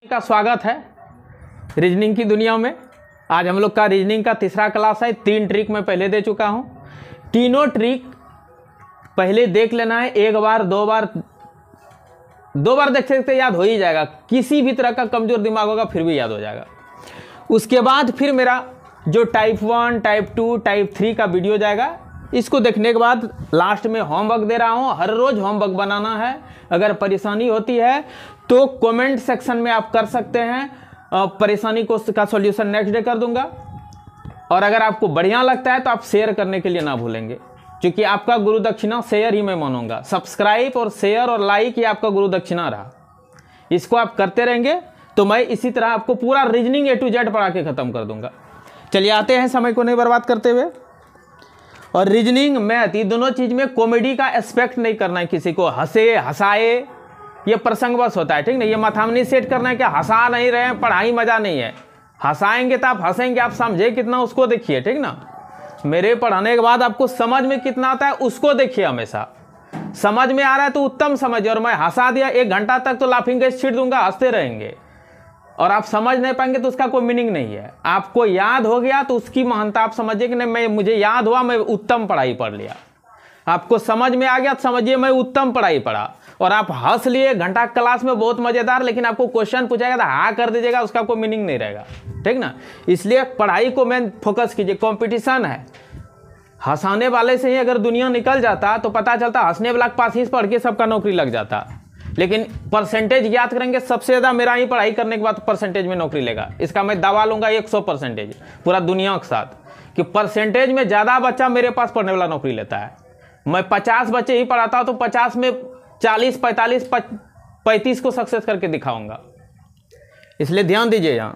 का स्वागत है रीजनिंग की दुनिया में। आज हम लोग का रीजनिंग का तीसरा क्लास है। 3 ट्रिक मैं पहले दे चुका हूं। तीनों ट्रिक पहले देख लेना है। एक बार दो बार देख सकते याद हो ही जाएगा। किसी भी तरह का कमजोर दिमाग होगा फिर भी याद हो जाएगा। उसके बाद फिर मेरा जो टाइप 1, टाइप 2, टाइप 3 का वीडियो जाएगा। इसको देखने के बाद लास्ट में होमवर्क दे रहा हूं। हर रोज होमवर्क बनाना है। अगर परेशानी होती है तो कमेंट सेक्शन में आप कर सकते हैं। परेशानी का सॉल्यूशन नेक्स्ट डे कर दूंगा। और अगर आपको बढ़िया लगता है तो आप शेयर करने के लिए ना भूलेंगे, क्योंकि आपका गुरु दक्षिणा शेयर ही मैं मानूंगा। सब्सक्राइब और शेयर और लाइक ही आपका गुरु दक्षिणा रहा। इसको आप करते रहेंगे तो मैं इसी तरह आपको पूरा रीजनिंग A to Z पढ़ा के खत्म कर दूंगा। चलिए आते हैं समय को नहीं बर्बाद करते हुए। और रीजनिंग मैथ ये दोनों चीज में कॉमेडी का एस्पेक्ट नहीं करना है। किसी को हंसे हंसाए ये प्रसंग बस होता है, ठीक ना। ये माथा में नहीं सेट करना है कि हंसा नहीं रहे हैं, पढ़ाई मजा नहीं है। हंसाएंगे तो आप हंसेंगे, आप समझे कितना उसको देखिए, ठीक ना। मेरे पढ़ाने के बाद आपको समझ में कितना आता है उसको देखिए। हमेशा समझ में आ रहा है तो उत्तम समझिए। और मैं हंसा दिया 1 घंटा तक तो लाफिंग गैस छीट दूंगा, हंसते रहेंगे और आप समझ नहीं पाएंगे तो उसका कोई मीनिंग नहीं है। आपको याद हो गया तो उसकी महानता आप समझिए कि नहीं, मुझे याद हुआ, मैं उत्तम पढ़ाई पढ़ लिया। आपको समझ में आ गया तो समझिए मैं उत्तम पढ़ाई पढ़ा। और आप हंस लिए घंटा क्लास में, बहुत मजेदार, लेकिन आपको क्वेश्चन पूछेगा तो हाँ कर दीजिएगा, उसका कोई मीनिंग नहीं रहेगा, ठीक ना। इसलिए पढ़ाई को मेन फोकस कीजिए। कंपटीशन है, हंसाने वाले से ही अगर दुनिया निकल जाता तो पता चलता हंसने वाला पास ही पढ़ के सबका नौकरी लग जाता। लेकिन परसेंटेज याद करेंगे सबसे ज्यादा मेरा ही पढ़ाई करने के बाद परसेंटेज में नौकरी लेगा। इसका मैं दावा लूंगा 100% पूरा दुनिया के साथ, कि परसेंटेज में ज्यादा बच्चा मेरे पास पढ़ने वाला नौकरी लेता है। मैं 50 बच्चे ही पढ़ाता हूं तो 50 में 40, 45, 35 को सक्सेस करके दिखाऊंगा। इसलिए ध्यान दीजिए, यहां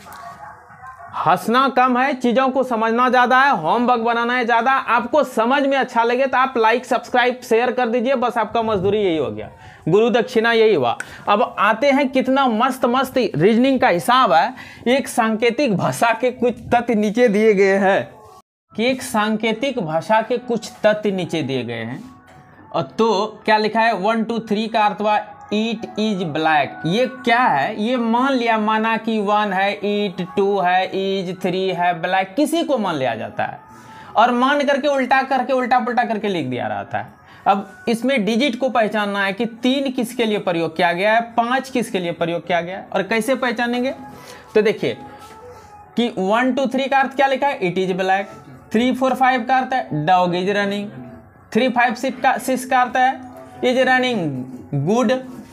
हंसना कम है, चीजों को समझना ज्यादा है, होमवर्क बनाना है ज्यादा। आपको समझ में अच्छा लगे तो आप लाइक, सब्सक्राइब, शेयर कर दीजिए। बस आपका मजदूरी यही हो गया, गुरु दक्षिणा यही हुआ। अब आते हैं, कितना मस्त मस्त रीजनिंग का हिसाब है। एक सांकेतिक भाषा के कुछ तथ्य नीचे दिए गए हैं कि एक सांकेतिक भाषा के कुछ तथ्य नीचे दिए गए हैं। और तो क्या लिखा है, 1 2 3 का अर्थ हुआ ईट इज ब्लैक। ये क्या है, ये मान लिया, माना कि 1 है, ईट 2 है, इज 3 है, ब्लैक किसी को मान लिया जाता है। और मान करके उल्टा पुल्टा करके लिख दिया रहता है। अब इसमें डिजिट को पहचानना है कि 3 किसके लिए प्रयोग किया गया है, 5 किसके लिए प्रयोग किया गया है। और कैसे पहचानेंगे तो देखिए कि 1 2 3 का अर्थ क्या लिखा है, इट इज ब्लैक। 3 4 5 का अर्थ है डॉग इज रनिंग। 3 5 6 का अर्थ है इज रनिंग गुड।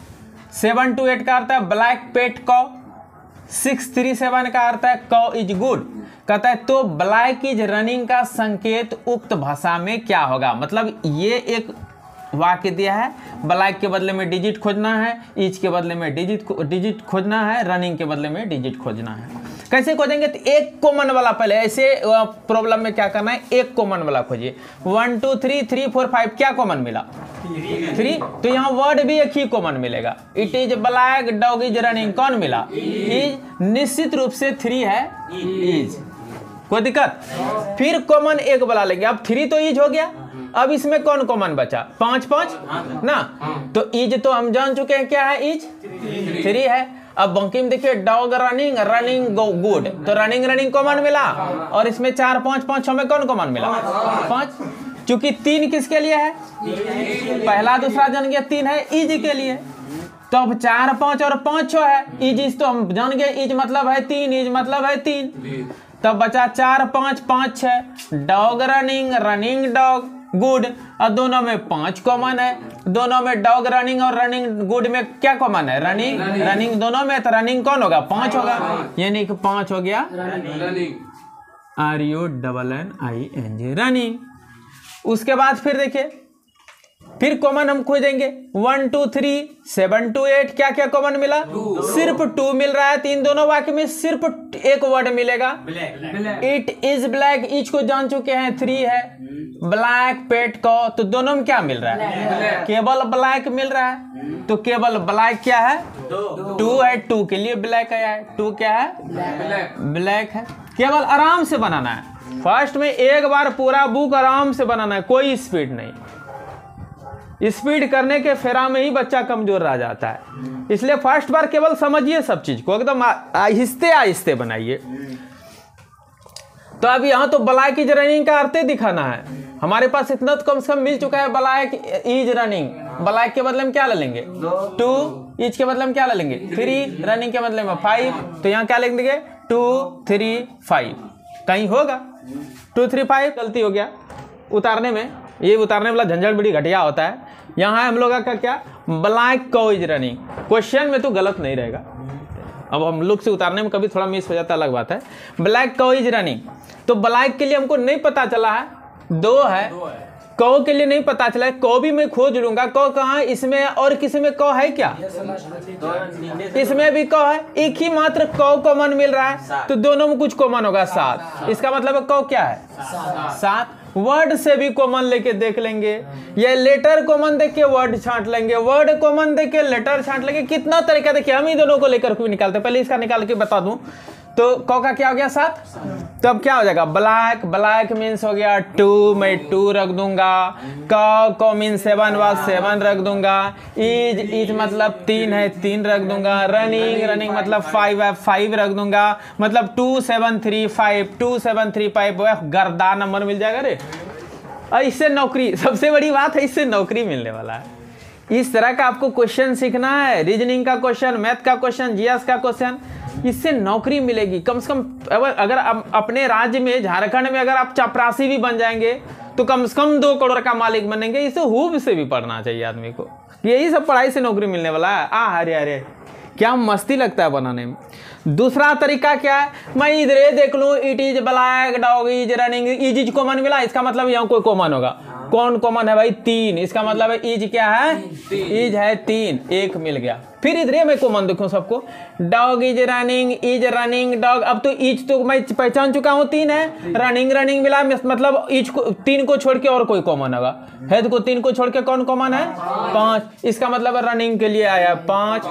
7 2 8 का अर्थ है ब्लैक पेट कौ। 6 3 7 का अर्थ है कौ इज गुड। कहता है तो ब्लैक इज रनिंग का संकेत उक्त भाषा में क्या होगा। मतलब ये एक वाक्य दिया है, ब्लैक के बदले में डिजिट खोजना है, इज के बदले में डिजिट खोजना है, रनिंग के बदले में डिजिट खोजना है। कैसे खोजेंगे तो एक कॉमन वाला, पहले ऐसे प्रॉब्लम में क्या करना है, एक कॉमन वाला खोजिए। 1 2 3 3 4 5 क्या कॉमन मिला, 3। तो यहाँ वर्ड भी एक ही कॉमन मिलेगा, it is black dog is running. कौन मिला, इज। निश्चित रूप से 3 है, इज, कोई दिक्कत। फिर कॉमन एक वाला लेंगे। अब 3 तो इज हो गया, अब इसमें कौन कॉमन बचा, 5 5 ना। तो इज तो हम जान चुके हैं क्या है, इज 3 है। अब बंकी में देखिए डॉग रनिंग गुड, तो रनिंग कॉमन मिला। और इसमें 4 5 5 6 में कौन कॉमन मिला, 5। चूंकि 3 किसके लिए है, पहला दूसरा जान गया, 3 है इज के लिए। तो अब 4 5 और 5 6 है, इज तो हम जान गए, इज मतलब है 3, इज मतलब है 3। तब बचा 4 5 5 6 डॉग रनिंग डॉग गुड। और दोनों में 5 कॉमन है। दोनों में डॉग रनिंग और रनिंग गुड में क्या कॉमन है, रनिंग दोनों में। तो रनिंग कौन होगा, 5 होगा, यानी कि 5 हो गया RUNNING रनिंग। उसके बाद फिर देखिए, फिर कॉमन हम खोजेंगे 1 2 3 7 2 8 क्या क्या कॉमन मिला, सिर्फ 2 मिल रहा है। 3 दोनों वाक्य में सिर्फ एक वर्ड मिलेगा, इट इज ब्लैक। इज को जान चुके हैं, 3 है, ब्लैक पेट को। तो दोनों में क्या मिल रहा है, केवल ब्लैक मिल रहा है। तो केवल ब्लैक क्या है, 2 है, 2 के लिए ब्लैक आया है। 2 क्या है, ब्लैक है। केवल आराम से बनाना है। फर्स्ट में एक बार पूरा बुक आराम से बनाना है, कोई स्पीड नहीं। स्पीड करने के फेरा में ही बच्चा कमजोर रह जाता है। इसलिए फर्स्ट बार केवल समझिए सब चीज को, एकदम आहिस्ते आहिस्ते बनाइए। तो अब यहाँ तो ब्लैक इज रनिंग का अर्थ दिखाना है। हमारे पास इतना तो कम से कम मिल चुका है, ब्लैक इज रनिंग। ब्लैक के बदले में क्या ले लेंगे 2, इज के बदले में क्या ले लेंगे 3, रनिंग के बदले में 5। तो यहाँ क्या लिख देंगे 2 3 5। कहीं होगा 2 3 5 गलती हो गया उतारने में। ये उतारने वाला झंझट बड़ी घटिया होता है। यहाँ हम लोग का क्या black cow is running, question में तो गलत नहीं रहेगा। अब हम लोग से उतारने में कभी थोड़ा मिस हो जाता, अलग बात है। ब्लैक काउ इज रनिंग, तो ब्लैक के लिए हमको नहीं पता चला है 2 है, कौ के लिए नहीं पता चला है, कौ भी मैं खोज लूंगा। कौ कहाँ है इसमें, और किसी में कौ है क्या, इसमें भी कौ है, एक ही मात्र कौ कॉमन मिल रहा है, तो दोनों में कुछ कॉमन होगा 7। इसका मतलब कौ क्या है 7। वर्ड से भी कॉमन लेके देख लेंगे, या लेटर कॉमन देख के वर्ड छांट लेंगे, वर्ड कॉमन देख के लेटर छांट लेंगे। कितना तरीका देखिए, हम ही दोनों को लेकर भी निकालते हैं। पहले इसका निकाल के बता दूं तो कौ का क्या हो गया 7। तो अब क्या हो जाएगा ब्लैक, ब्लैक मीन्स हो गया 2, मैं 2 रख दूंगा। कौ मीन्स 7 व 7 रख दूंगा। इज मतलब 3 है 3 रख दूंगा। रनिंग, रनिंग मतलब 5 है 5 रख दूंगा। मतलब 2 7 3 5, 2 7 3 5 गर्दा नंबर मिल जाएगा रे। और इससे नौकरी, सबसे बड़ी बात है इससे नौकरी मिलने वाला है। इस तरह का आपको क्वेश्चन सीखना है, रीजनिंग का क्वेश्चन, मैथ का क्वेश्चन, जीएस का क्वेश्चन, इससे नौकरी मिलेगी कम से कम। अगर अपने राज्य में झारखंड में अगर आप चपरासी भी बन जाएंगे तो कम से कम 2 करोड़ का मालिक बनेंगे। इसे खूब से भी पढ़ना चाहिए आदमी को, यही सब पढ़ाई से नौकरी मिलने वाला है। अरे अरे क्या मस्ती लगता है बनाने में। दूसरा तरीका क्या है, मैं इधर देख लूं, it is black dog is running, is common मिला, इसका मतलब यहाँ कोई कॉमन होगा। कौन कॉमन है भाई 3, इसका मतलब है इज क्या है, इज है 3, 1 मिल गया। फिर इधर मैं कॉमन देखूं सबको, डॉग इज रनिंग डॉग। अब तो इज तो मैं पहचान चुका हूं 3 है, रनिंग रनिंग मिला, मतलब इज को 3 को छोड़ के और कोई कॉमन होगा। हेड को 3 को छोड़ के कौन कॉमन है 5, इसका मतलब रनिंग के लिए आया 5,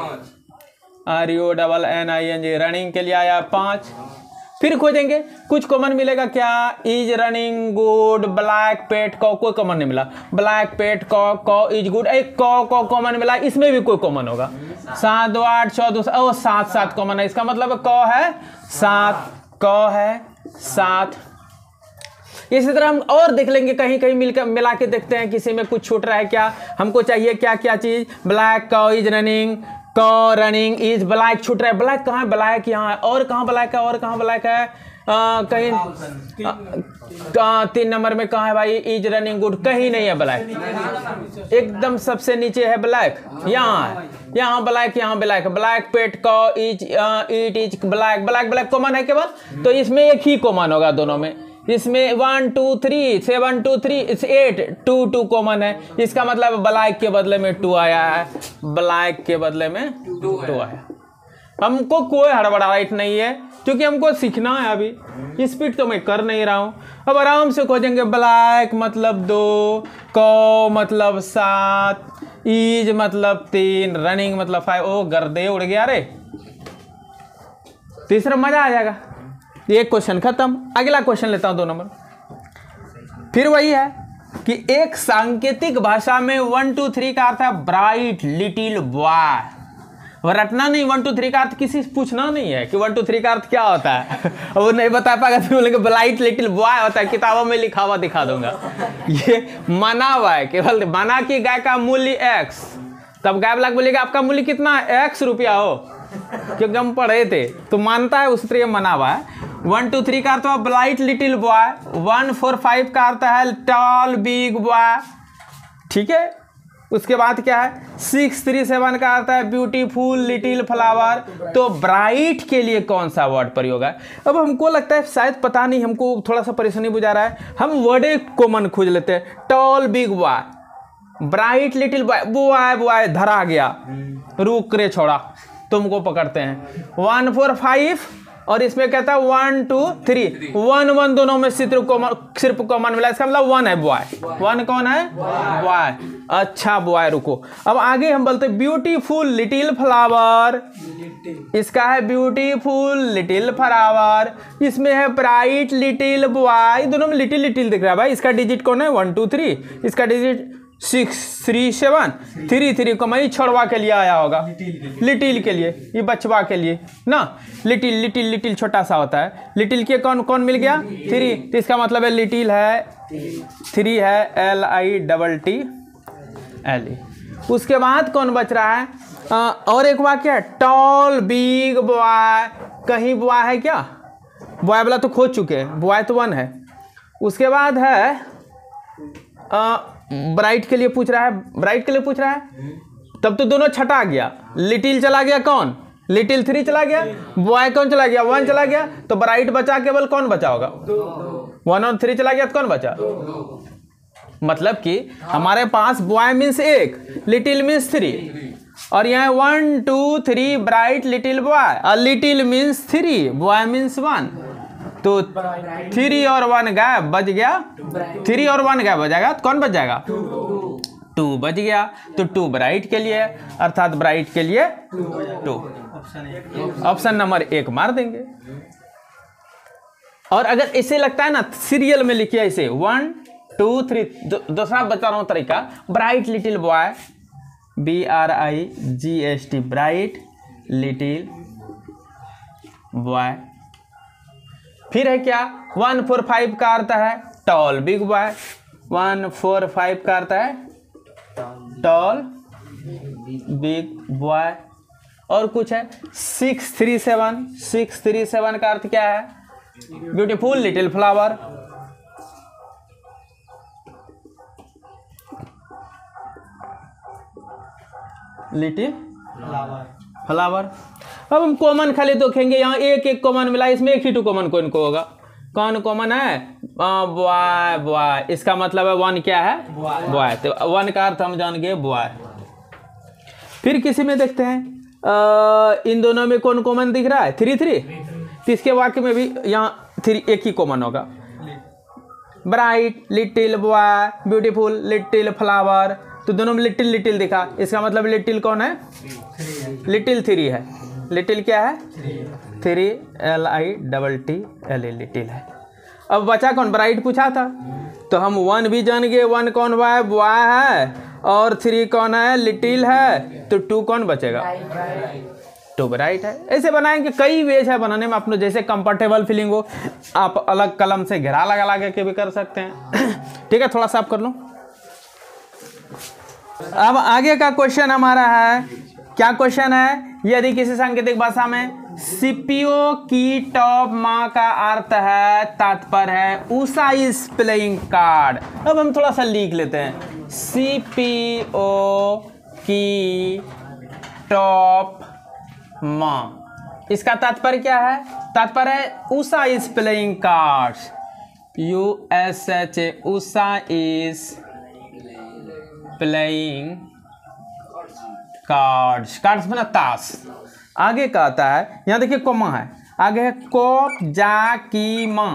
RUNNING, रनिंग के लिए आया 5। फिर खोजेंगे कुछ कॉमन मिलेगा क्या, is running good, black pet cow, कोई कॉमन नहीं मिला। Black pet cow is good, एक कॉ कॉमन मिला, इसमें भी कोई कॉमन होगा। 7 2 8 14 7 कॉमन है, इसका मतलब कॉ है 7, कॉ है 7। इसी तरह हम और देख लेंगे, कहीं कहीं मिलकर मिला के देखते हैं किसी में कुछ छूट रहा है क्या। हमको चाहिए क्या क्या चीज, black cow is running, cow running is black छूट रहा है। ब्लैक कहाँ है, ब्लैक यहाँ है, और कहाँ ब्लैक है, और कहाँ ब्लैक है, कहीं 3 नंबर में कहाँ है भाई, इज रनिंग गुड, कहीं नहीं है ब्लैक। एकदम सबसे नीचे है ब्लैक, यहाँ है, यहाँ ब्लैक, यहाँ black. Black pet cow is it is black, black black common है केवल, तो इसमें एक ही कॉमन होगा दोनों में। इसमें 1 2 3 7 2 3 8 2 2 कॉमन है, इसका मतलब ब्लैक के बदले में 2 आया है, ब्लैक के बदले में 2 आया। हमको कोई हड़बड़ाहट नहीं है क्योंकि हमको सीखना है। अभी स्पीड तो मैं कर नहीं रहा हूं, अब आराम से खोजेंगे। ब्लैक मतलब 2, कॉ मतलब 7, इज मतलब 3, रनिंग मतलब 5। ओ गर्दे उड़ गया रे, तीसरा मजा आ जाएगा। एक क्वेश्चन खत्म। अगला क्वेश्चन लेता हूं 2 नंबर। फिर वही है कि एक सांकेतिक भाषा में 1 2 3 का अर्थ है ब्राइट लिटिल बॉय। रटना नहीं, 1 2 3 का अर्थ किसी से पूछना नहीं है कि 1 2 3 का अर्थ क्या होता है। वो नहीं बता पाएगा तो बोलेंगे ब्राइट लिटिल बॉय होता है, किताबों में लिखा हुआ दिखा दूंगा। ये मना हुआ है, केवल माना कि गाय का मूल्य X, तब गाय ब्लैक बोलेगा आपका मूल्य कितना है, X रुपया हो, क्योंकि हम पढ़े थे तो मानता है, उस तरह मना हुआ है। 1 2 3 का अर्थ है ब्राइट लिटिल बॉय। 1 4 5 का अर्थ है टॉल बिग बॉय, ठीक है। उसके बाद क्या है 6 3 7 का अर्थ है ब्यूटीफुल लिटिल फ्लावर। तो ब्राइट के लिए कौन सा वर्ड प्रयोग है। अब हमको लगता है शायद, पता नहीं, हमको थोड़ा सा परेशानी बुझा रहा है, हम वर्ड कॉमन खोज लेते हैं। Tall big boy, bright little boy, boy boy धरा गया, रुक रे छोड़ा, तुमको पकड़ते हैं। 1 4 5 और इसमें कहता है 1 2 3, 1 1 दोनों में सिर्फ कॉमन मिला, इसका मतलब 1 है बॉय। 1 कौन है, बॉय। अच्छा बॉय, रुको अब आगे हम बोलते हैं ब्यूटीफुल लिटिल फ्लावर। इसका है ब्यूटीफुल लिटिल फ्लावर, इसमें है ब्राइट लिटिल बॉय। दोनों में लिटिल लिटिल दिख रहा है भाई। इसका डिजिट कौन है 1 2 3, इसका डिजिट 6 3 7 3 3 को मैं छोड़वा के लिए आया होगा, लिटिल के लिए, ये बचवा के लिए ना, लिटिल लिटिल लिटिल छोटा सा होता है, लिटिल के कौन कौन मिल गया 3, तो इसका मतलब है लिटिल है 3 है LITTLE। उसके बाद कौन बच रहा है, और एक वाक्य है टॉल बिग बॉय, कहीं बॉय है क्या, बॉय वाला तो खोज चुके हैं, बॉय तो 1 है। उसके बाद है ब्राइट के लिए पूछ रहा है, ब्राइट के लिए पूछ रहा है, तब तो दोनों छटा गया, लिटिल चला गया, कौन लिटिल 3 चला गया, बॉय कौन चला गया 1 चला गया, तो ब्राइट बचा, केवल कौन बचा होगा 1 और 3 चला गया तो कौन बचा, मतलब कि हमारे पास बॉय मीन्स 1, लिटिल मीन्स 3, और यहाँ 1 2 3 ब्राइट लिटिल बॉय, और लिटिल मीन्स 3 बॉय मीन्स 1, तो 3 और 1 गायब, बच गया 3 और 1 गायब हो जाएगा तो कौन बच जाएगा 2 बच गया, तो 2 ब्राइट के लिए, अर्थात ब्राइट के लिए 2, ऑप्शन नंबर 1 मार देंगे। और अगर इसे लगता है ना सीरियल में लिखिए इसे 1 2 3, दूसरा बता रहा हूं तरीका, bright little boy BRIGHT bright little boy, फिर है क्या 1 4 5 का अर्थ है टॉल बिग बॉय, 1 4 5 का अर्थ है टॉल बिग बॉय, और कुछ है 6 3 7 का अर्थ क्या है beautiful little flower, little flower. अब हम कॉमन खाली देखेंगे, यहाँ एक एक कॉमन मिला, इसमें एक ही 2 कॉमन कौन को होगा, कौन कॉमन है बॉय बॉय, इसका मतलब है 1 क्या है बॉय, तो 1 का अर्थ हम जान गए बॉय। फिर किसी में देखते हैं इन दोनों में कौन कॉमन दिख रहा है 3 3, तो इसके वाक्य में भी यहाँ 3 एक ही कॉमन होगा, bright little boy beautiful little flower, तो दोनों में लिटिल लिटिल दिखा, इसका मतलब लिटिल कौन है लिटिल 3 है, लिटिल क्या है 3 LITTLE लिटिल है। अब बचा कौन, ब्राइट पूछा था, तो हम 1 भी जान गए, 1 कौन बॉय है, और 3 कौन है लिटिल है, तो 2 कौन बचेगा 2 ब्राइट है। ऐसे बनाएंगे, कई वेज है बनाने में, आपको जैसे कंफर्टेबल फीलिंग हो, आप अलग कलम से घेरा लगा लगा के भी कर सकते हैं। ठीक है, थोड़ा साफ कर लो। अब आगे का क्वेश्चन हमारा है, क्या क्वेश्चन है, यदि किसी सांकेतिक भाषा में सीपीओ की टॉप माँ का अर्थ है, तात्पर्य है उषा इज प्लेइंग कार्ड। अब हम थोड़ा सा लिख लेते हैं, सीपीओ की टॉप माँ, इसका तात्पर्य क्या है, तात्पर्य है Usha is playing cards, USHA Usha is playing cards, cards बना ताश। आगे का आता है, यहां देखिए कोमा है, आगे है कोप जा की मां,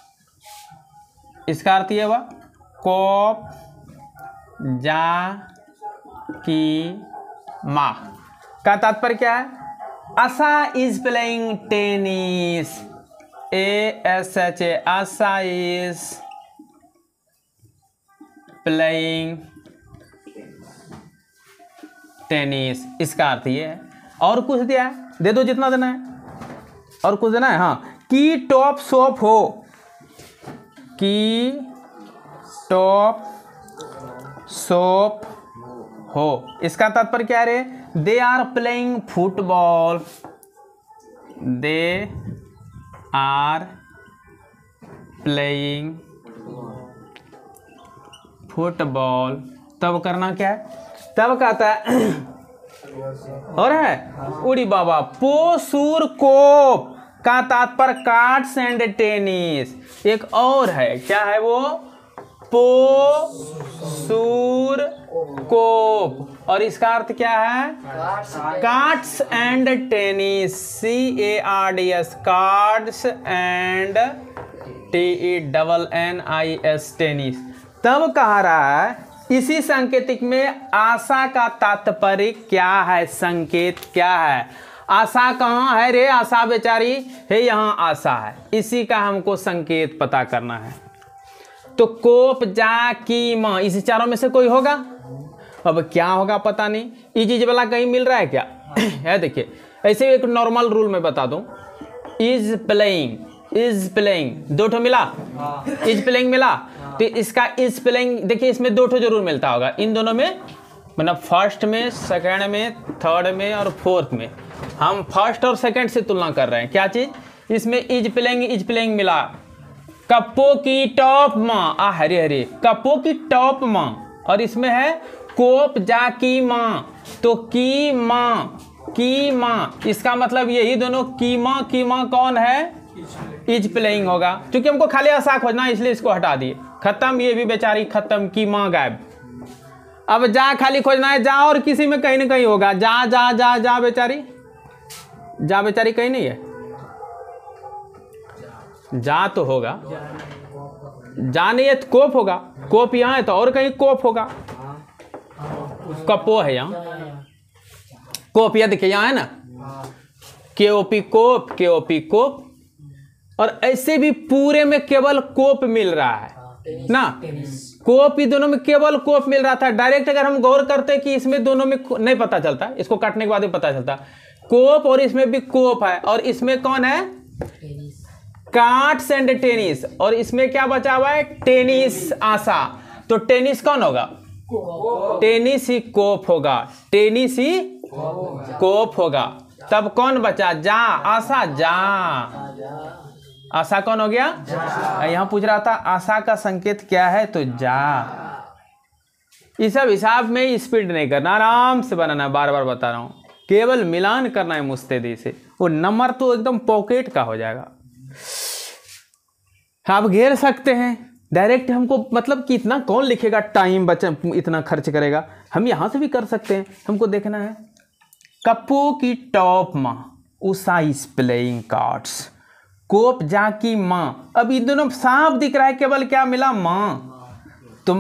इसका अर्थ ये हुआ कोप जा की मां का तात्पर्य क्या है, Asha is playing tennis, ASHA Asha is playing tennis, इसका अर्थ ये है। और कुछ दिया है, दे दो जितना देना है, और कुछ देना है, हाँ, की टॉप शॉप हो, की टॉप शॉप हो, इसका तात्पर्य क्या है, they are playing football, they are playing football. तब करना क्या है, तब कहता है और है उड़ी बाबा पोसूर कोप का तात्पर्य कार्ड्स एंड टेनिस। एक और है, क्या है वो, पोसूर कोप, और इसका अर्थ क्या है, cards and tennis, CARDS cards and TENNIS tennis. तब कह रहा है इसी संकेतिक में आशा का तात्पर्य क्या है, संकेत क्या है, आशा कहाँ है रे, आशा बेचारी है, यहाँ आशा है, इसी का हमको संकेत पता करना है। तो कोप जा की माँ, इस चारों में से कोई होगा। अब क्या होगा पता नहीं, इज वाला कहीं मिल रहा है क्या? है देखिए, ऐसे एक नॉर्मल रूल में बता दूं, इज प्लेइंग दो ठो मिला, इज प्लेइंग मिला, तो इसका इज प्लेइंग देखिए इसमें दो ठो जरूर मिलता होगा, इन दोनों में, मतलब फर्स्ट में, सेकंड में, थर्ड में और फोर्थ में। हम फर्स्ट और सेकंड से तुलना कर रहे हैं। क्या चीज? इसमें इज प्लेइंग मिला, कप्पो की टॉप माँ, हरे हरे कप्पो की टॉप माँ, और इसमें है कोप जा की माँ, तो की माँ, इसका मतलब यही दोनों की माँ कौन है? इज प्लेइंग होगा। क्योंकि हमको खाली आशा खोजना है इसलिए इसको हटा दिए, खत्म, ये भी बेचारी खत्म, की माँ गायब। अब जा खाली खोजना है, जा और किसी में कहीं ना कहीं होगा, जा जा जा जा बेचारी, जा बेचारी कहीं नहीं है, जा तो होगा, जा नहीं है तो कोप होगा, कोप यहाँ है तो और कहीं कोप होगा, कपो है यहाँ, कोप यह देखिए यहाँ है ना, केओपी कोप, और ऐसे भी पूरे में केवल कोप मिल रहा है ना, कोप, ही दोनों में केवल कोप मिल रहा था। डायरेक्ट अगर हम गौर करते कि इसमें दोनों में नहीं पता चलता, इसको काटने के बाद ही पता चलता, कोप और इसमें भी कोप है, और इसमें कौन है? कार्ड्स एंड टेनिस, और इसमें क्या बचा हुआ है? टेनिस आशा, तो टेनिस कौन होगा? टेनिस ही कोप होगा, टेनिस ही कोप होगा। तब कौन बचा? जा, आशा, जा, आशा कौन हो गया? यहाँ पूछ रहा था आशा का संकेत क्या है, तो जा। इस सब हिसाब में स्पीड नहीं करना, आराम से बनाना, बार बार बता रहा हूँ, केवल मिलान करना है मुस्तैदी से, वो नंबर तो एकदम पॉकेट का हो जाएगा। आप घेर सकते हैं डायरेक्ट, हमको मतलब कि इतना कौन लिखेगा, टाइम बचा, इतना खर्च करेगा, हम यहाँ से भी कर सकते हैं। हमको देखना है कप्पो की टॉप माँ, उषा इज प्लेइंग कार्ड्स, कोप जा की माँ। अब इन दोनों साफ दिख रहा है, केवल क्या मिला? माँ, तो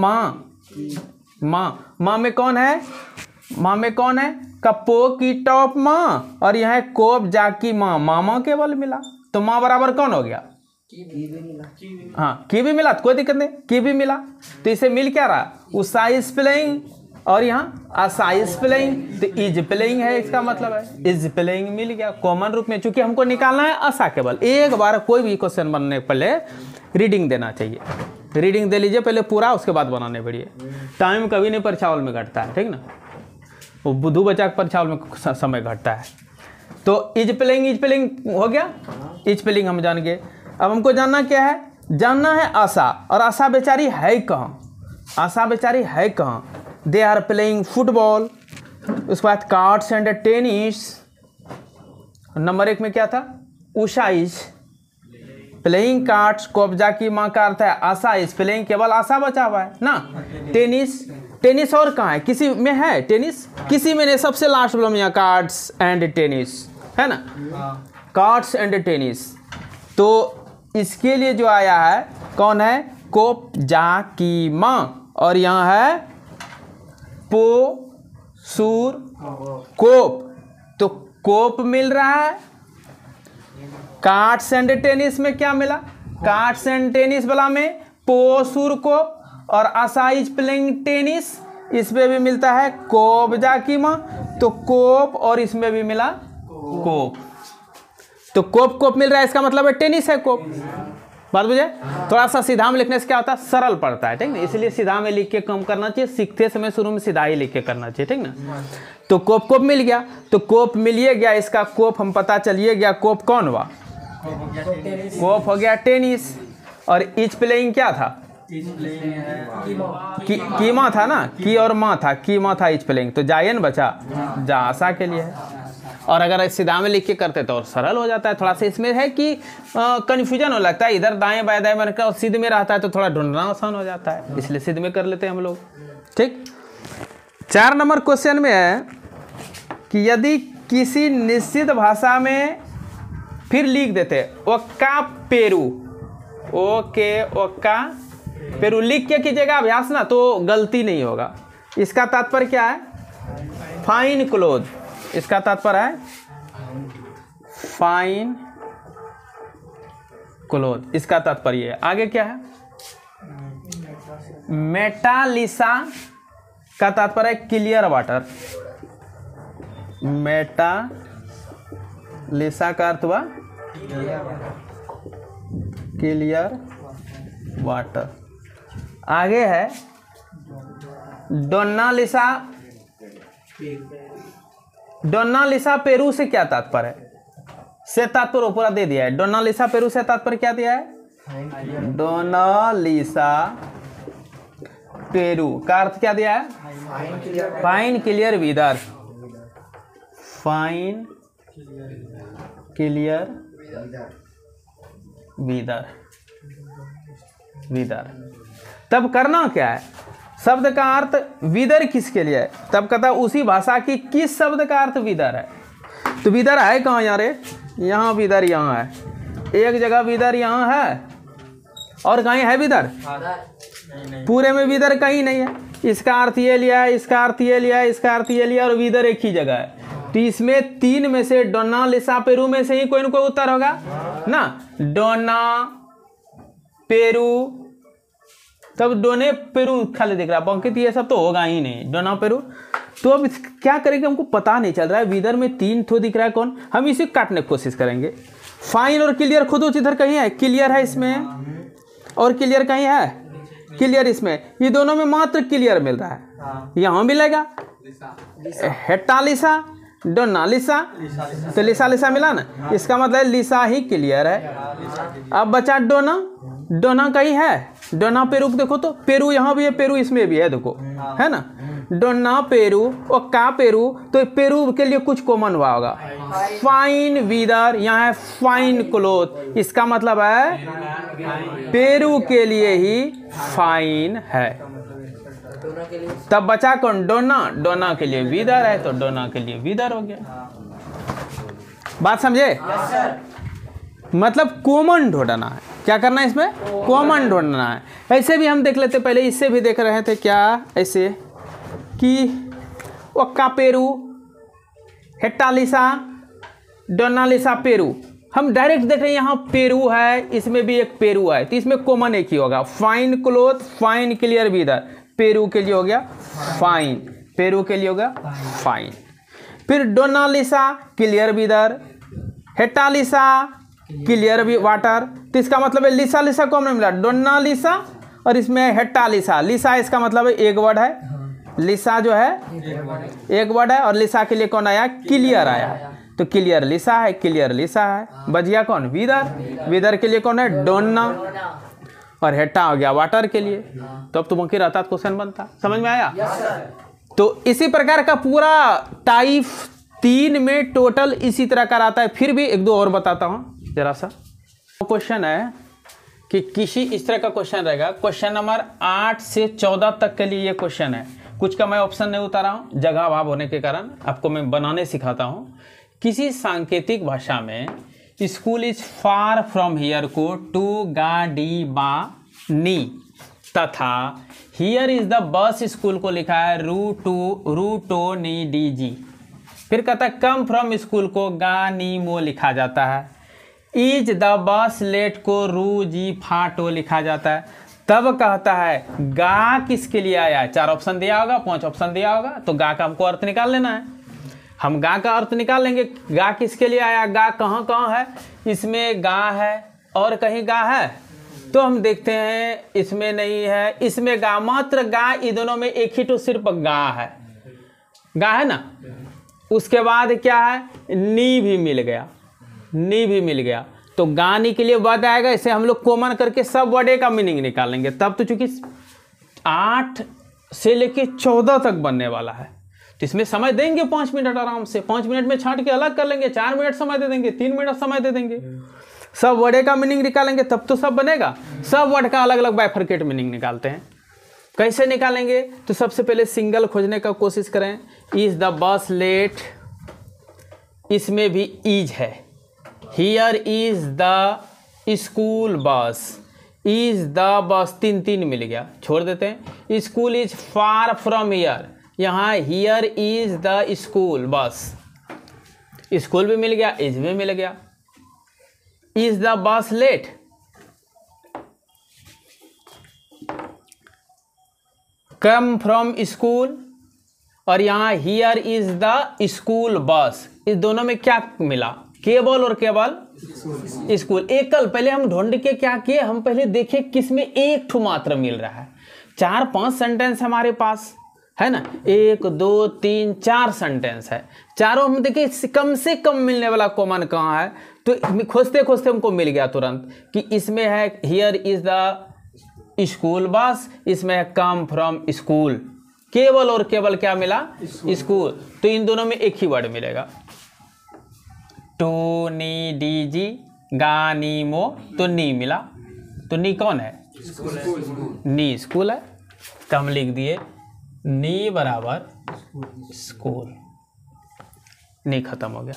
माँ में कौन है? माँ में कौन है? कप्पो की टॉप माँ, और यह है कोप जा की माँ, मामा केवल मिला, तो माँ बराबर कौन हो गया? हाँ, की भी मिला तो कोई दिक्कत नहीं, की भी मिला, तो इसे मिल क्या रहा? उषा इज प्लेइंग, और यहाँ आशा इज प्लेइंग, तो इज प्लेइंग है, इसका मतलब है इज प्लेइंग मिल गया कॉमन रूप में। चूंकि हमको निकालना है आशा केवल, एक बार कोई भी क्वेश्चन बनने के पहले रीडिंग देना चाहिए, रीडिंग दे लीजिए पहले पूरा, उसके बाद बनाने पड़िए। टाइम कभी नहीं परीक्षा हॉल में घटता है, ठीक ना, वो बुद्धू बच्चा के परीक्षा हॉल में समय घटता है। तो इज प्लेइंग हो गया, इज प्लेइंग हम जान गए। अब हमको जानना क्या है? जानना है आशा, और आशा बेचारी है कहाँ? आशा बेचारी है कहाँ? दे आर प्लेइंग फुटबॉल, उसके बाद कार्ड्स एंड टेनिस, नंबर 1 में क्या था? उषा इज प्लेइंग कार्ड्स, कोपजा की माँ का अर्थ है आशा इज प्लेइंग, केवल आशा बचा हुआ है ना। टेनिस और कहाँ है? किसी में है टेनिस? किसी में नहीं, सबसे लास्ट बोला यहाँ कार्ड्स एंड टेनिस है ना, कार्ड्स एंड टेनिस। तो इसके लिए जो आया है कौन है? कोप जा की माँ, और यहाँ है पो सूर कोप, तो कोप मिल रहा है। कार्ड्स एंड टेनिस में क्या मिला? कार्ड्स एंड टेनिस वाला में पो सूर कोप, और आशा इज प्लेइंग टेनिस, इसमें भी मिलता है कोप जा की माँ, तो कोप, और इसमें भी मिला कोप, तो कोप मिल रहा है, इसका मतलब है टेनिस है कोप। बात बुझे? थोड़ा सा सीधा में लिखने से क्या होता है? सरल पड़ता है, ठीक ना, इसलिए सीधा में लिख के कम करना चाहिए, सीखते समय शुरू में सीधा ही लिख के करना चाहिए, ठीक ना। तो कोप मिल गया, तो कोप मिलिए गया, इसका कोप हम पता चलिए गया, कोप कौन हुआ? कोप हो गया टेनिस, और इज प्लेइंग क्या था? की माँ था ना, की और माँ था, की माँ था इज प्लेइंग, तो जायन बचा, जा आशा के लिए है। और अगर सीधा में लिख के करते तो और सरल हो जाता है। थोड़ा सा इसमें है कि कन्फ्यूजन हो लगता है, इधर दाएं बाएं दाएं बाएं और सिद्ध में रहता है तो थोड़ा ढूंढना आसान हो जाता है, इसलिए सिद्ध में कर लेते हैं हम लोग, ठीक। 4 नंबर क्वेश्चन में है कि यदि किसी निश्चित भाषा में, फिर लिख देते ओक्का पेरू, ओके ओक्का पेरू लिख के कीजिएगा अभ्यास ना, तो गलती नहीं होगा। इसका तात्पर्य क्या है? फाइन क्लोथ, इसका तात्पर्य है फाइन क्लोथ, इसका तात्पर्य है। आगे क्या है? मेटालिसा का तात्पर्य है क्लियर वाटर। मेटालिसा का अर्थ हुआ क्लियर वाटर। आगे है डोनालिसा। डोनालिसा पेरू से क्या तात्पर्य है? से तात्पर्य पूरा दे दिया है। डोनालिसा पेरू से तात्पर्य क्या दिया है? डोनालिसा पेरू का अर्थ क्या दिया है? Fine clear weather. Fine clear weather. Weather. तब करना क्या है? शब्द का अर्थ वीदर किसके लिए है? तब कहता उसी भाषा की किस शब्द का अर्थ वीदर है। तो वीदर है कहाँ यार? यहाँ वीदर यहाँ है, एक जगह वीदर यहाँ है और कहीं है वीदर? पूरे में वीदर कहीं नहीं है। इसका अर्थ ये लिया है, इसका अर्थ ये लिया है, इसका अर्थ ये लिया और वीदर एक ही जगह है। तो इसमें तीन में से डोनालिसा पेरू में से ही कोई ना कोई उत्तर होगा ना। डोना पेरू, तब डोने पेरू खाली दिख रहा है, बाकी तो ये सब तो होगा ही नहीं। डोना पेरू। तो अब क्या करेंगे? हमको पता नहीं चल रहा है। वीदर में तीन ठो दिख रहा है, कौन? हम इसे काटने की कोशिश करेंगे। फाइन और क्लियर खुद इधर कहीं है, क्लियर है इसमें और क्लियर कहीं है, क्लियर इसमें। ये दोनों में मात्र क्लियर मिल रहा है, यहाँ मिलेगा। हेटालिसा डोनालिसा, तो लिसा लिसा मिला ना, इसका मतलब लिसा ही क्लियर है। अब बचा डोना। डोना कहीं है? डोना पेरू देखो तो, पेरू यहाँ भी है, पेरू इसमें भी है, देखो है ना। डोना पेरू और का पेरू, तो पेरू के लिए कुछ कॉमन हुआ होगा। फाइन वीदर, यहाँ है फाइन क्लोथ, इसका मतलब है पेरू के लिए ही फाइन है। तब बचा कौन? डोना। डोना के लिए वीदर है, तो डोना के लिए वीदर हो गया। बात समझे? मतलब कॉमन ढूंढना है। क्या करना है इसमें? कॉमन ढूंढना है। ऐसे भी हम देख लेते, पहले इससे भी देख रहे थे क्या, ऐसे कि ओक्का पेरू, हेटालिसा, डोनालिसा पेरू। हम डायरेक्ट देख रहे हैं यहाँ पेरू है, इसमें भी एक पेरू है, तो इसमें कॉमन एक ही होगा। Fine cloth, fine clear weather. पेरू के लिए हो गया फाइन, पेरू के लिए हो गया फाइन। फिर डोनालिसा क्लियर वीदर, हेटालिसा क्लियर वाटर। तो इसका मतलब है लिसा लिसा को हमने मिला, डोनालिसा और इसमें हेटालिसा। लिसा इसका मतलब है एक वर्ड है, लिसा जो है एक वर्ड है, और लिसा के लिए कौन आया? क्लियर आया। तो क्लियर लिसा है, क्लियर लिसा है। बच गया कौन? वीदर। वीदर के लिए कौन है? डोना, और हेटा हो गया वाटर के लिए। तो अब तुमको रहता क्वेश्चन बनता। समझ में आया? तो इसी प्रकार का पूरा टाइप 3 में टोटल इसी तरह का आता है। फिर भी एक दो और बताता हूँ जरा सा। क्वेश्चन है कि किसी इस तरह का क्वेश्चन रहेगा। क्वेश्चन नंबर 8 से 14 तक के लिए ये क्वेश्चन है। कुछ का मैं ऑप्शन नहीं उतारा हूँ, जगह अभाव होने के कारण आपको मैं बनाने सिखाता हूँ। किसी सांकेतिक भाषा में school is far from here को टू गाड़ी बा नी, तथा here is the bus school को लिखा है रूटो नी डी जी। फिर कहता है कम फ्रॉम स्कूल को गा नी मो लिखा जाता है। इज द बस लेट को रू जी फाटो लिखा जाता है। तब कहता है गा किसके लिए आया? 4 ऑप्शन दिया होगा, 5 ऑप्शन दिया होगा, तो गा का हमको अर्थ निकाल लेना है। हम गा का अर्थ निकाल लेंगे। गा किसके लिए आया? गा कहाँ कहाँ है? इसमें गा है और कहीं गा है, तो हम देखते हैं इसमें नहीं है, इसमें गा, मात्र गा। इन दोनों में एक ही तो सिर्फ गा है, गा है ना। उसके बाद क्या है? नी भी मिल गया, नी भी मिल गया, तो गानी के लिए वर्ड आएगा। इसे हम लोग कॉमन करके सब वर्ड का मीनिंग निकालेंगे। तब तो चूंकि 8 से लेके 14 तक बनने वाला है, तो इसमें समय देंगे 5 मिनट आराम से। 5 मिनट में छांट के अलग कर लेंगे, 4 मिनट समय दे देंगे, 3 मिनट समय दे देंगे, सब वर्ड का मीनिंग निकालेंगे, तब तो सब बनेगा। सब वर्ड का अलग अलग बाइफरकेट मीनिंग निकालते हैं। कैसे निकालेंगे? तो सबसे पहले सिंगल खोजने का कोशिश करें। इज द बस लेट, इसमें भी इज है। Here is the school bus, is the bus, 3 मिल गया, छोड़ देते हैं। School is far from here, यहाँ here is the school bus, school भी मिल गया, इज भी मिल गया। Is the bus late, come from school, और यहाँ हियर इज द स्कूल बस। इस दोनों में क्या मिला? केवल और केवल स्कूल। एकल। पहले हम ढूंढ के क्या किए, हम पहले देखे किसमें एक ठो मात्र मिल रहा है। 4-5 सेंटेंस हमारे पास है ना, 1 2 3 4 सेंटेंस है। चारों हम देखे कम से कम मिलने वाला कॉमन कहाँ है, तो खोजते खोजते हमको मिल गया तुरंत कि इसमें है हियर इज द स्कूल बस, इसमें है कम फ्रॉम स्कूल। केवल और केवल क्या मिला? स्कूल। तो इन दोनों में एक ही वर्ड मिलेगा। टू नी डी जी गा नी मो, तो नी मिला। तो नी कौन है? नी स्कूल है। तो हम लिख दिए नी बराबर स्कूल। नी खत्म हो गया।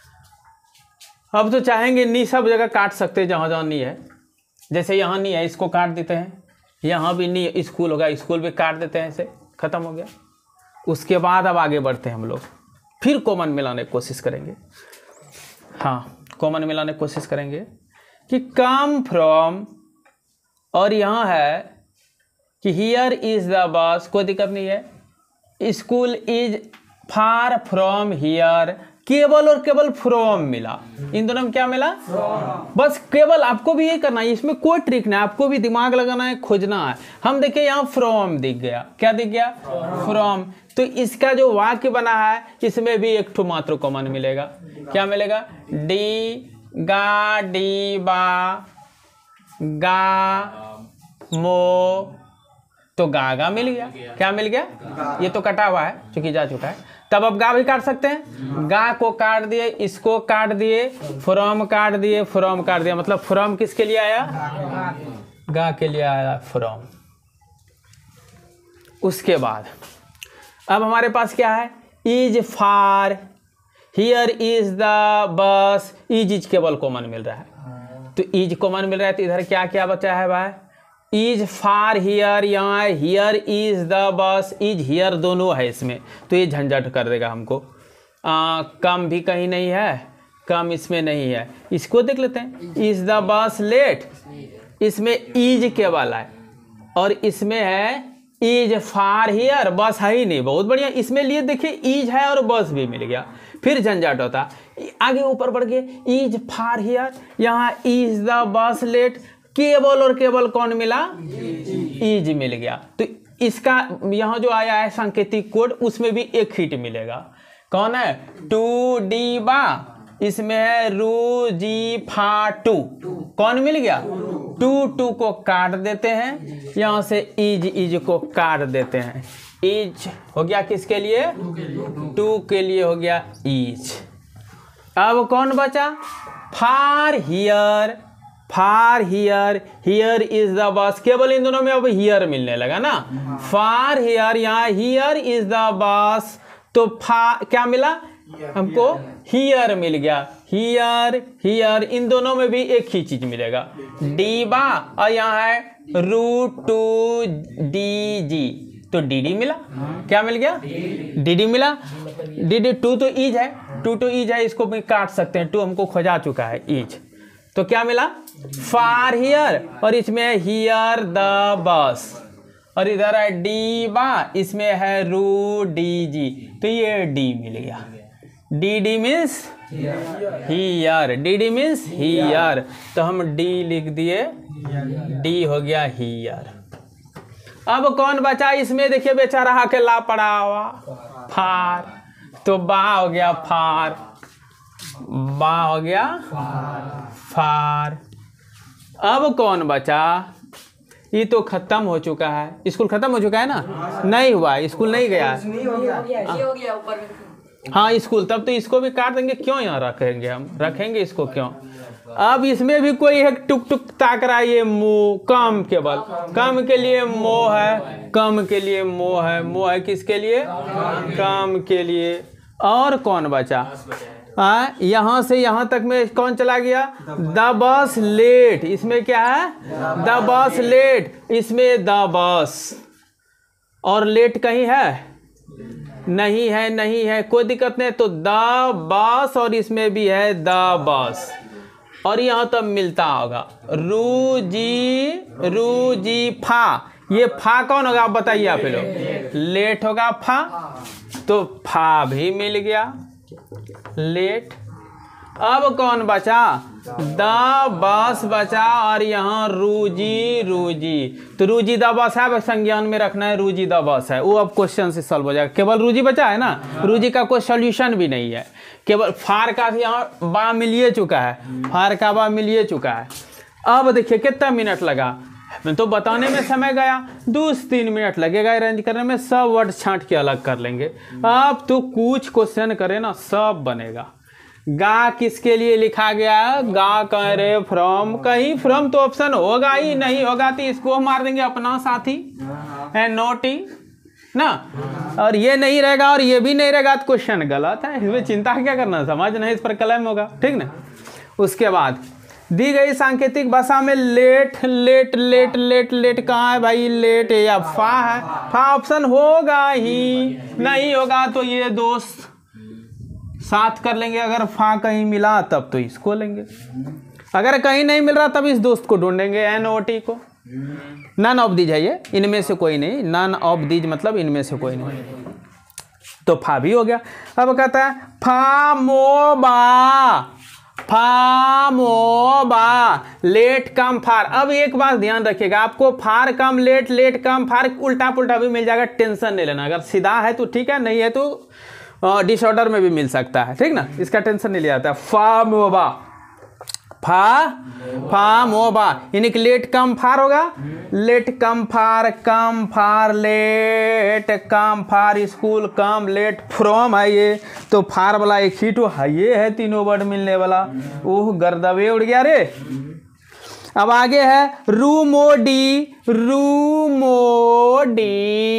अब तो चाहेंगे नी सब जगह काट सकते हैं जहाँ जहाँ नी है। जैसे यहाँ नी है, इसको काट देते हैं। यहाँ भी नी स्कूल होगा, स्कूल भी काट देते हैं, ऐसे खत्म हो गया। उसके बाद अब आगे बढ़ते हैं हम लोग, फिर कॉमन मिलाने की कोशिश करेंगे। हाँ, कॉमन मिलाने की कोशिश करेंगे कि कम फ्रॉम, और यहाँ है कि हियर इज द बस, कोई दिक्कत नहीं है। School is far from here, केवल और केवल फ्रॉम मिला। इन दोनों में क्या मिला? बस केवल। आपको भी ये करना है, इसमें कोई ट्रिक नहीं, आपको भी दिमाग लगाना है, खोजना है। हम देखें यहाँ फ्रॉम दिख गया। क्या दिख गया? फ्रॉम। तो इसका जो वाक्य बना है इसमें भी एक ठो मात्र कॉमन मिलेगा। क्या मिलेगा? डी गा डी बा गा मो, तो गा मिल गया। क्या मिल गया? ये तो कटा हुआ है क्योंकि जा चुका है। तब अब गा भी काट सकते हैं। गा को काट दिए, इसको काट दिए, फ्रॉम काट दिए, फ्रॉम काट दिया। मतलब फ्रॉम किसके लिए आया? गा के लिए आया फ्रॉम। उसके बाद अब हमारे पास क्या है? Is far, here is the bus. Is केवल कॉमन मिल रहा है, तो इज कॉमन मिल रहा है। तो इधर क्या क्या बचा है भाई? इज फार हियर, यहाँ here is the bus, is here दोनों है इसमें, तो ये झंझट कर देगा हमको। कम भी कहीं नहीं है, कम इसमें नहीं है। इसको देख लेते हैं। इज द बस लेट, इसमें इज केवल है, और इसमें है इज फार हियर, बस है ही नहीं। बहुत बढ़िया। इसमें लिए देखिए इज है और बस भी मिल गया, फिर झंझट होता। आगे ऊपर बढ़ गए, इज फार हियर, यहाँ इज द बस लेट, केवल और केवल कौन मिला? इज मिल गया। तो इसका यहाँ जो आया है सांकेतिक कोड, उसमें भी एक हिट मिलेगा। कौन है? टू डी बा, इसमें है रू जी फा टू, कौन मिल गया? टू को काट देते हैं, यहाँ से इज को काट देते हैं। इज हो गया किसके लिए? टू के लिए हो गया इज। अब कौन बचा? Far here, far here, here is the bus. केवल इन दोनों में अब हियर मिलने लगा ना। फार हियर, यहाँ हियर इज द बस, तो क्या मिला हमको? हियर मिल गया। हियर हियर, इन दोनों में भी एक ही चीज मिलेगा, डीबा, और यहाँ है रूट टू डी जी, तो डी डी मिला। क्या मिल गया? डी डी मिला। डी डी, टू तो इज है, टू तो इज है, इसको भी काट सकते हैं। टू हमको खोजा चुका है इज, तो क्या मिला? फार हियर, और इसमें है हियर द बस, और इधर है डी बा, इसमें है रू डी जी, तो ये डी मिल गया। D D means here, D D means here, तो हम डी लिख दिए, डी हो गया हियर। अब कौन बचा इसमें? देखिए बेचारा के ला पड़ा हुआ फार, तो बा हो गया फार, बा हो गया फार। अब कौन बचा? ये तो खत्म हो चुका है। स्कूल खत्म हो चुका है ना? नहीं हुआ, स्कूल नहीं गया है। हाँ स्कूल, तब तो इसको भी काट देंगे। क्यों यहाँ रखेंगे? हम रखेंगे इसको क्यों? अब इसमें भी कोई एक टुक टुक ताक रहा है, ये मो, कम केवल, कम के लिए मो है, कम के लिए मो है, मो है किसके लिए? कम के लिए। और कौन बचा? यहाँ से यहाँ तक में कौन चला गया? द बस लेट, इसमें क्या है? द बस लेट, इसमें द बस, और लेट कहीं है? नहीं है, नहीं है, कोई दिक्कत नहीं। तो द बस, और इसमें भी है द बस, और यहाँ तब मिलता होगा रू जी फा, ये फा कौन होगा आप बताइए आप लोग, लेट होगा फा, तो फा भी मिल गया लेट। अब कौन बचा, द बस बचा, और यहाँ रूजी रूजी, तो रूजी द बस है, संज्ञान में रखना है रूजी द बस है, वो अब क्वेश्चन से सॉल्व हो जाएगा। केवल रूजी बचा है ना, रूजी का कोई सॉल्यूशन भी नहीं है, केवल फार का यहाँ बा मिलिए चुका है, फार का बा मिलिए चुका है। अब देखिए कितना मिनट लगा, तो बताने में समय गया 2-3 मिनट लगेगा अरेंज करने में, सब वर्ड छांट के अलग कर लेंगे। अब तो कुछ क्वेश्चन करे ना सब बनेगा। गा किसके लिए लिखा गया है, गा कह रहे फ्रॉम, कहीं फ्रॉम तो ऑप्शन होगा ही, नहीं होगा तो इसको मार देंगे अपना साथी है नोटी ना, और ये नहीं रहेगा और ये भी नहीं रहेगा तो क्वेश्चन गलत है, इसमें चिंता क्या करना, समझ नहीं इस पर कलम होगा, ठीक ना। उसके बाद दी गई सांकेतिक भाषा में late late late late late कहाँ है भाई, लेट है या फा है, फा ऑप्शन होगा ही, नहीं होगा तो ये दोस्त साथ कर लेंगे, अगर फा कहीं मिला तब तो इसको लेंगे, अगर कहीं नहीं मिल रहा तब इस दोस्त को ढूंढेंगे NOT को। नन ऑफ दीज है ये, इनमें से कोई नहीं, नन ऑफ दीज मतलब इनमें से कोई नहीं, तो फा भी हो गया। अब कहता है फा मो बा, फा मो बा, लेट कम फार। अब एक बात ध्यान रखिएगा, आपको फार कम लेट, लेट कम फार उल्टा पुल्टा भी मिल जाएगा, टेंशन नहीं लेना, अगर सीधा है तो ठीक है, नहीं है तो डिसऑर्डर में भी मिल सकता है, ठीक ना, इसका टेंशन नहीं लिया जाता। फा मोबा, फा मोबा, यानी कि लेट कम फार होगा, late come far late come far school come late from है ये, तो फार वाला एक ही तो है, ये है तीनों वर्ड मिलने वाला। ओह गर्दबे उड़ गया रे। अब आगे है रूमोडी, रूमोडी,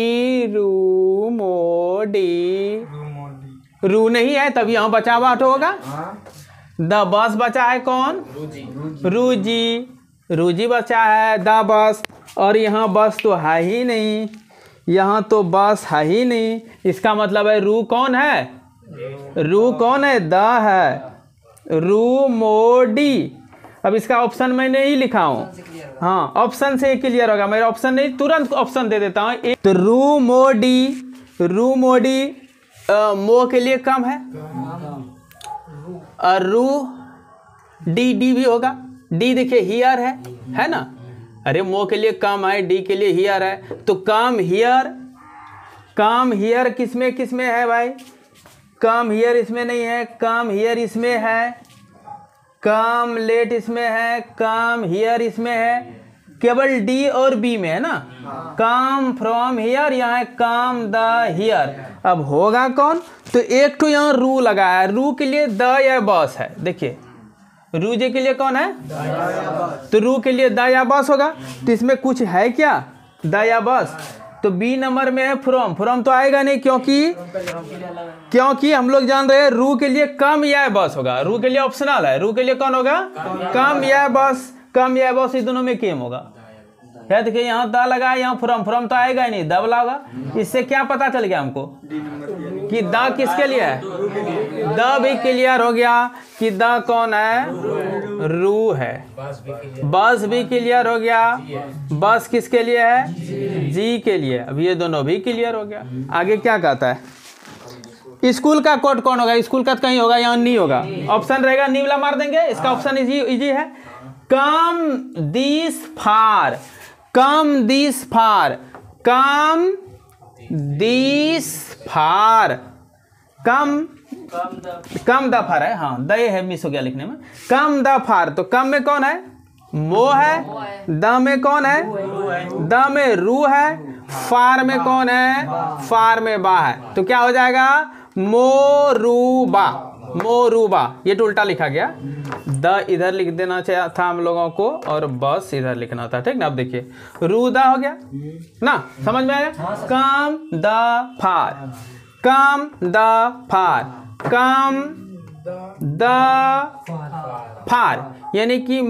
रूमोडी, रू नहीं है तब यहाँ बचा हुआ होगा, द बस बचा है कौन, रूजी, रूजी बचा है, द बस, और यहाँ बस तो है ही नहीं, यहाँ तो बस है ही नहीं, इसका मतलब है रू कौन है, रू कौन है, द है, रू मोडी। अब इसका ऑप्शन मैं नहीं लिखा हूँ, हाँ ऑप्शन से क्लियर होगा, मेरा ऑप्शन नहीं, तुरंत ऑप्शन दे देता हूँ। तो रू मोडी, रू मोडी मो के लिए कम है, और रू डी, डी भी होगा, डी देखिए हियर है ना, अरे मो के लिए कम है, डी के लिए हियर है, तो कम हियर, कम हियर किसमें किसमें है भाई, कम हियर इसमें नहीं है, कम हियर इसमें है, कम लेट इसमें है, कम हियर इसमें है, केवल डी और बी में है ना, कम फ्रॉम हियर, यहाँ है कम द हियर। अब होगा कौन, तो एक तो यहाँ रू लगा है, रू के लिए द या बस है, देखिए रू जे के लिए कौन है, तो रू के लिए द या बस होगा, तो इसमें कुछ है क्या, द या बस, तो बी नंबर में है फ्रॉम, फ्रॉम तो आएगा नहीं, क्योंकि हम लोग जान रहे हैं रू के लिए कम या बस होगा, रू के लिए ऑप्शनल है, रू के लिए कौन होगा, कम या बस, कम या बस इस दोनों में केम होगा, है देखिए यहाँ द लगा, यहाँ फ्रॉम, फ्रॉम तो आएगा ही नहीं, द वाला होगा। इससे क्या पता चल गया हमको कि द किसके लिए है, द भी क्लियर हो गया कि द कौन है, रू है, बस भी क्लियर हो गया, बस किसके लिए है, जी के लिए। अब ये दोनों भी क्लियर हो गया। आगे क्या कहता है, स्कूल का कोड कौन होगा, स्कूल का कहीं होगा, यहाँ नहीं होगा, ऑप्शन रहेगा नी वाला मार देंगे, इसका ऑप्शन इजी है, come this far, come this far, come this far, come the far है, हाँ द है मिस हो गया लिखने में, कम द फार, तो कम में कौन है, मो है, द में कौन है, द में रू है, फार में कौन है, फार में बा है, तो क्या हो जाएगा, मोरूबा, मोरूबा, ये तो उल्टा लिखा गया, द इधर लिख देना चाहिए था हम लोगों को, और बस इधर लिखना था, ठीक ना। अब देखिए रूदा हो गया ना, समझ में आया, come the far, come the far, come the far, यानी कि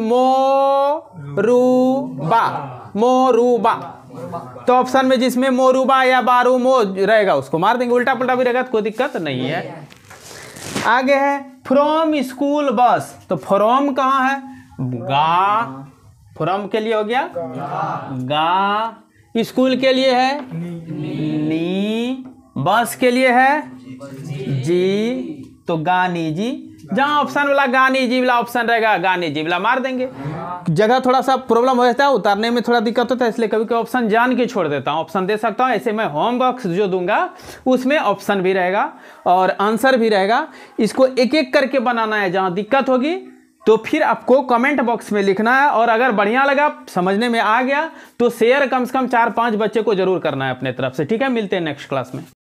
मोरूबा, मोरूबा, तो ऑप्शन में जिसमें मोरूबा या बारू मो रहेगा उसको मार देंगे, उल्टा पुल्टा भी रहेगा तो कोई दिक्कत नहीं है। आगे है फ्रॉम स्कूल बस, तो फ्रॉम कहाँ है, गा, फ्रॉम के लिए हो गया गा, स्कूल के लिए है नी, बस के लिए है जी, तो गानी जी। जहां ऑप्शन वाला गानी जी वाला ऑप्शन रहेगा, गानी जी वाला मार देंगे। जगह थोड़ा सा प्रॉब्लम हो जाता है, उतारने में थोड़ा दिक्कत होता है, इसलिए कभी कभी ऑप्शन जान के छोड़ देता हूं। ऑप्शन दे सकता हूं, ऐसे मैं होमवर्क जो दूंगा उसमें ऑप्शन भी रहेगा और आंसर भी रहेगा। इसको एक एक करके बनाना है, जहां दिक्कत होगी तो फिर आपको कमेंट बॉक्स में लिखना है। और अगर बढ़िया लगा, समझने में आ गया, तो शेयर कम से कम 4-5 बच्चे को जरूर करना है अपने तरफ से। ठीक है, मिलते हैं नेक्स्ट क्लास में।